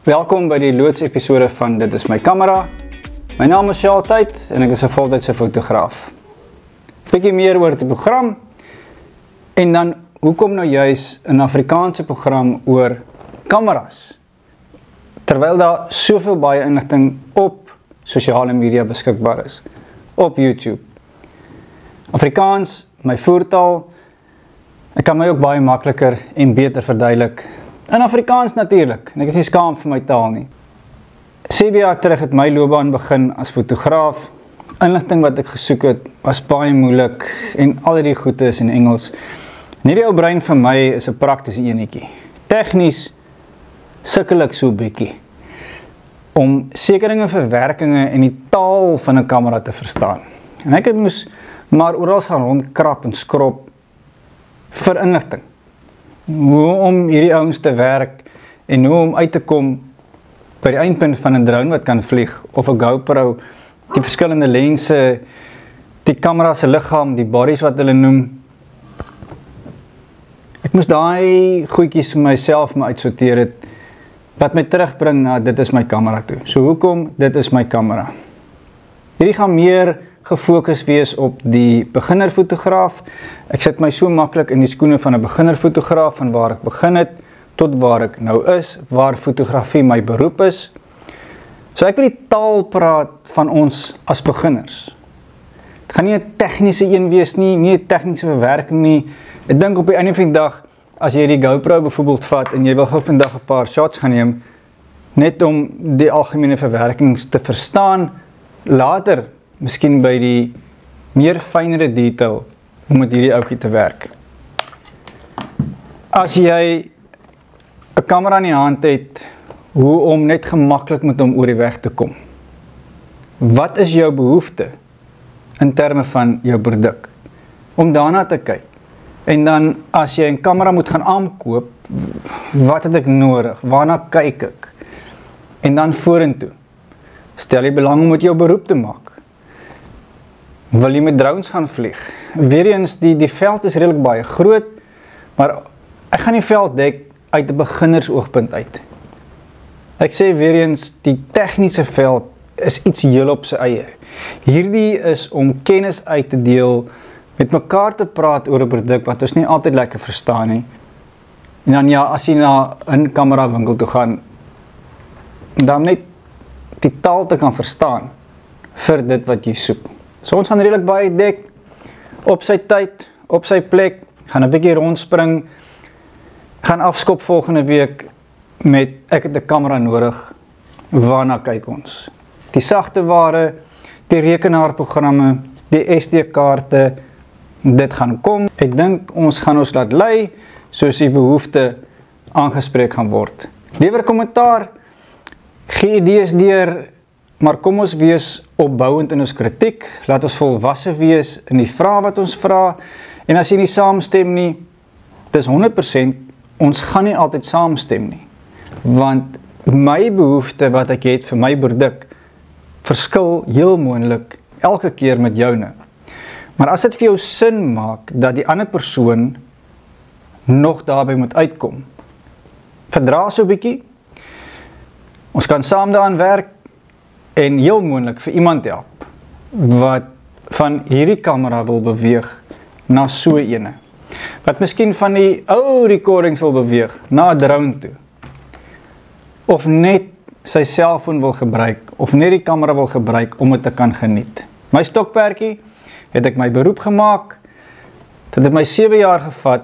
Welkom by die loods-episode van Dit is my kamera. My naam is Sjaal Tyd en ek is 'n voltydse fotograaf. Bietjie meer oor die program en dan hoekom nou juis 'n Afrikaanse program oor kameras, terwyl daar soveel baie inligting op sosiale media beskikbaar is, op YouTube. Afrikaans, my voertaal, ek kan my ook baie makliker en beter verduidelik. In Afrikaans natuurlik, en ek is nie skaam vir my taal nie. 7 jaar terug het my loopbaan begin as fotograaf. Inligting wat ek gesoek het, was baie moeilik en al die goede is in Engels. En hierdie ou brein vir my is 'n praktiese enetjie. Tegnies sukkel ek so bietjie om sekeringe verwerkinge en die taal van 'n kamera te verstaan. En ek moes maar oral gaan rondkrap en skrob vir inligting. Hoe om hierdie ouens te werk en hoe om uit te kom by die eindpunt van 'n drone wat kan vlieg, of 'n GoPro, die verskillende lense, die kamera se liggaam, die bodies wat hulle noem. Ek moes daai goedjies vir myself uitsorteer het, wat my terugbring na dit is my kamera toe. So hoekom dit is my kamera? Hierdie gaan meer gefokus wees op die beginnerfotograaf. Ek sit my so maklik in die skoene van 'n beginnerfotograaf, van waar ek begin het, tot waar ek nou is, waar fotografie my beroep is. So ek wil die taal praat van ons as beginners. Het gaan nie 'n tegniese een wees nie, nie 'n tegniese verwerking nie. Ek dink op die einde van die dag, as jy die GoPro byvoorbeeld vat, en jy wil gou vandag 'n paar shots gaan neem, net om die algemene verwerkings te verstaan, later, miskien by die meer fynere detail, om met hierdie ouetjie te werk. As jy 'n kamera in die hand het, hoe om net gemaklik met hom oor die weg te kom. Wat is jou behoefte in terme van jou produk? Om daarna te kyk. En dan as jy 'n kamera moet gaan aankoop, wat het ek nodig? Waarna kyk ek? En dan vorentoe. Stel jy belang om met jou beroep te maak? Wil jy met drones gaan vlieg? Weereens, die veld is redelik baie groot, maar ek gaan die veld dek uit 'n beginnersoogpunt uit. Ek sê weereens, die tegniese veld is iets heel op sy eie. Hierdie is om kennis uit te deel, met mekaar te praat oor 'n produk wat ons nie altyd lekker verstaan nie. En dan ja, as jy na 'n kamera winkel toe gaan, dan net die taal te kan verstaan vir dit wat jy soek. So ons gaan redelik baie dek, op sy tyd, op sy plek, gaan 'n bietjie rondspring, gaan afskop volgende week met ek het 'n kamera nodig, waarna kyk ons? Die sagte ware, die rekenaarprogramme, die SD-kaarte, dit gaan kom. Ek dink ons gaan ons laat lei, soos die behoefte aangespreek gaan word. Lewer kommentaar, gee idees deur, maar kom ons wees opbouend in ons kritiek, laat ons volwasse wees in die vrae wat ons vra, en as jy nie saamstem nie, dis 100%, ons gaan nie altyd saamstem nie, want my behoefte wat ek het vir my produk, verskil heel moontlik elke keer met joune. Maar as dit vir jou sin maak, dat die ander persoon nog daarby moet uitkom, verdra so 'n bietjie, ons kan saam daaraan werk, en heel moontlik vir iemand help, wat van hierdie kamera wil beweeg, na so ene, wat miskien van die ou recordings wil beweeg, na 'n drone toe, of net sy selfoon wil gebruik, of net die kamera wil gebruik, om dit te kan geniet. My stokperdjie, het ek my beroep gemaak, dit het my 7 jaar gevat,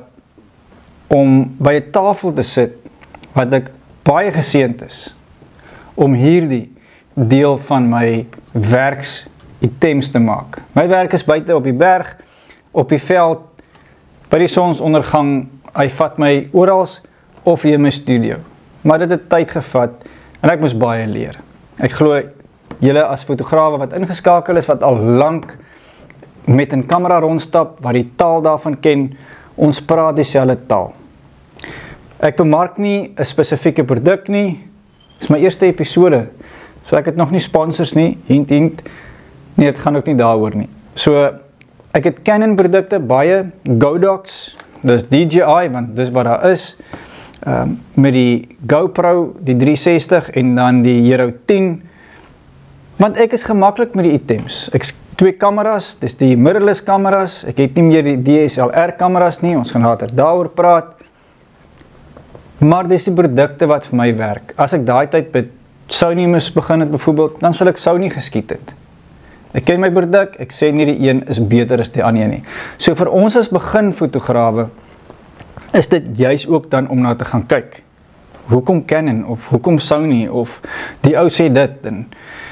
om by 'n tafel te sit, wat ek baie geseënd is, om hierdie deel van my werksitems te maak. My werk is buite op die berg, op die veld, by die sonsondergang, hy vat my orals, of hier in my studio. Maar dit het tyd gevat, en ek moes baie leer. Ek glo, julle as fotograwe wat ingeskakel is, wat al lank met 'n kamera rondstap, wat die taal daarvan ken, ons praat dieselfde taal. Ek bemark nie 'n spesifieke produk nie, dit is my eerste episode, so ek het nog nie sponsors nie, hint hint, nee, dit gaan ook nie daaroor nie. So, ek het Canon produkte, baie, Godox, dis DJI, want dis wat daar is, met die GoPro, die 360 en dan die Hero 10, want ek is gemaklik met die items. Ek het 2 kameras, dis die mirrorless kameras, ek het nie meer die DSLR kameras nie, ons gaan later daaroor praat, maar dis die produkte wat vir my werk. As ek daai tyd met Sony moes begin het byvoorbeeld, dan sal ek Sony geskiet het. Ek ken my produk, ek sê nie die een is beter as die ander nie. So vir ons as beginfotograwe, is dit juist ook dan om na te gaan kyk. Hoekom Canon, of hoekom Sony, of die ou sê dit, en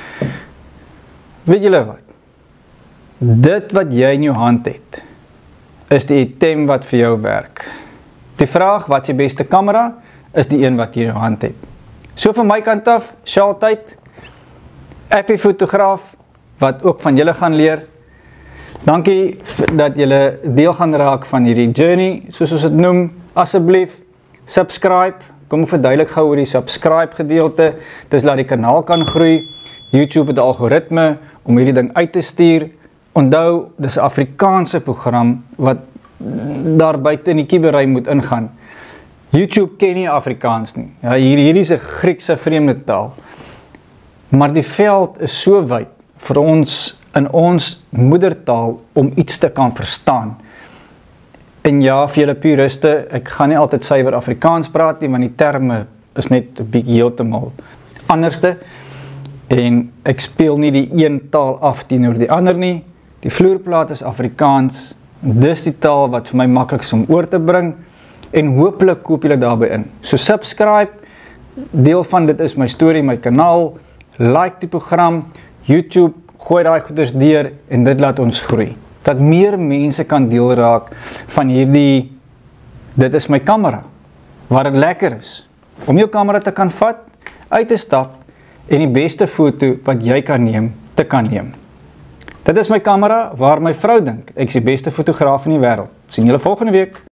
weet julle wat? Dit wat jy in jou hand het, is die item wat vir jou werk. Die vraag, wat is die beste kamera, is die een wat jy in jou hand het. So van my kant af, Sjaaltyd, Appie fotograaf, wat ook van julle gaan leer. Dankie dat julle deel gaan raak van hierdie journey, soos ons dit noem. Asseblief, subscribe, kom verduidelik gou oor die subscribe gedeelte, dis laat die kanaal kan groei. YouTube het 'n algoritme om hierdie ding uit te stuur. Onthou, dis 'n Afrikaanse program wat daar buite in die kiebery moet ingaan. YouTube ken nie Afrikaans nie. Ja, hierdie is 'n Griekse vreemde taal. Maar die veld is so wyd vir ons in ons moedertaal om iets te kan verstaan. En ja, vir julle puriste, ek gaan nie altyd suiwer Afrikaans praat nie, want die terme is net 'n bietjie heeltemal anderste. En ek speel nie die een taal af teenoor die ander nie. Die vloerplaat is Afrikaans. Dis die taal wat vir my maklik is om oor te bring. En hopelik koop julle daarby in. So subscribe, deel van dit is my storie, my kanaal, like die program, YouTube, gooi daai goeders deur en dit laat ons groei. Dat meer mense kan deel raak van hierdie, dit is my kamera, waar dit lekker is, om jou kamera te kan vat, uit te stap en die beste foto wat jy kan neem, te kan neem. Dit is my kamera waar my vrou dink, ek is die beste fotograaf in die wêreld. Sien julle volgende week.